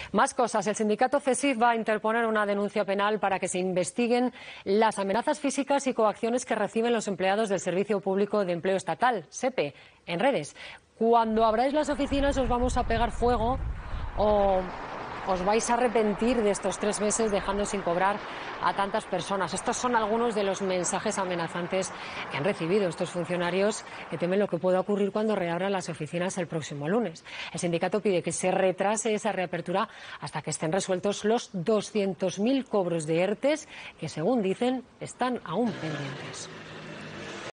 Más cosas. El sindicato CESIF va a interponer una denuncia penal para que se investiguen las amenazas físicas y coacciones que reciben los empleados del Servicio Público de Empleo Estatal, SEPE, en redes. Cuando abráis las oficinas os vamos a pegar fuego o os vais a arrepentir de estos 3 meses dejando sin cobrar a tantas personas. Estos son algunos de los mensajes amenazantes que han recibido estos funcionarios que temen lo que pueda ocurrir cuando reabran las oficinas el próximo lunes. El sindicato pide que se retrase esa reapertura hasta que estén resueltos los 200.000 cobros de ERTES que, según dicen, están aún pendientes.